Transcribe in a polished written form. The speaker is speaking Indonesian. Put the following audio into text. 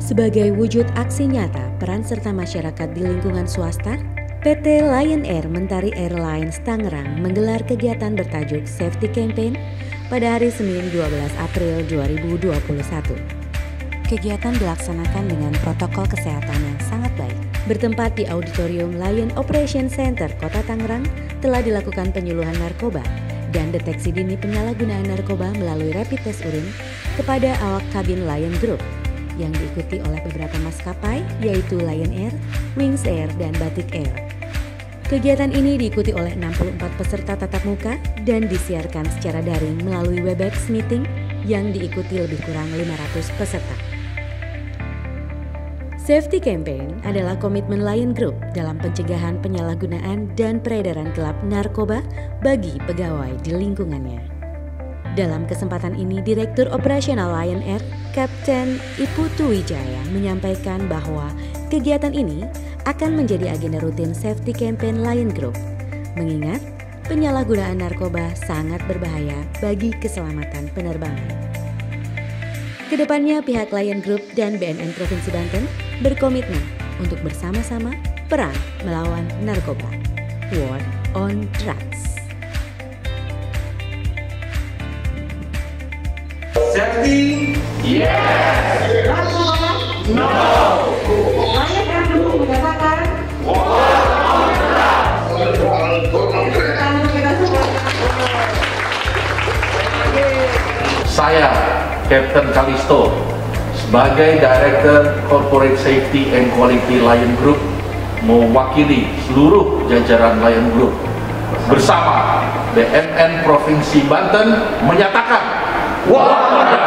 Sebagai wujud aksi nyata peran serta masyarakat di lingkungan swasta, PT Lion Air Mentari Airlines Tangerang menggelar kegiatan bertajuk Safety Campaign pada hari Senin 12 April 2021. Kegiatan dilaksanakan dengan protokol kesehatan yang sangat baik. Bertempat di Auditorium Lion Operation Center Kota Tangerang, telah dilakukan penyuluhan narkoba dan deteksi dini penyalahgunaan narkoba melalui rapid test urin kepada awak kabin Lion Group yang diikuti oleh beberapa maskapai yaitu Lion Air, Wings Air, dan Batik Air. Kegiatan ini diikuti oleh 64 peserta tatap muka dan disiarkan secara daring melalui Webex meeting yang diikuti lebih kurang 500 peserta. Safety Campaign adalah komitmen Lion Group dalam pencegahan penyalahgunaan dan peredaran gelap narkoba bagi pegawai di lingkungannya. Dalam kesempatan ini, Direktur Operasional Lion Air, Kapten Iputu Wijaya, menyampaikan bahwa kegiatan ini akan menjadi agenda rutin Safety Campaign Lion Group, mengingat penyalahgunaan narkoba sangat berbahaya bagi keselamatan penerbangan. Kedepannya pihak Lion Group dan BNN Provinsi Banten berkomitmen untuk bersama-sama perang melawan narkoba. War on Drugs. Safety? Yes! Narkoba? No! Lion Air Group mengatakan War on drugs! Saya, Kapten Kalisto, sebagai Director Corporate Safety and Quality Lion Group, mewakili seluruh jajaran Lion Group bersama BNN Provinsi Banten menyatakan war on drugs!